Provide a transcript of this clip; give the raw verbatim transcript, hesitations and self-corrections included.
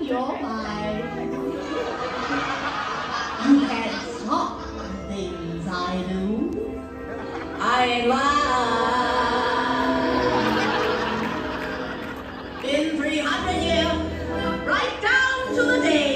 your mind. You can't stop the things I do. I ain't lying. In three hundred years, right down to the day.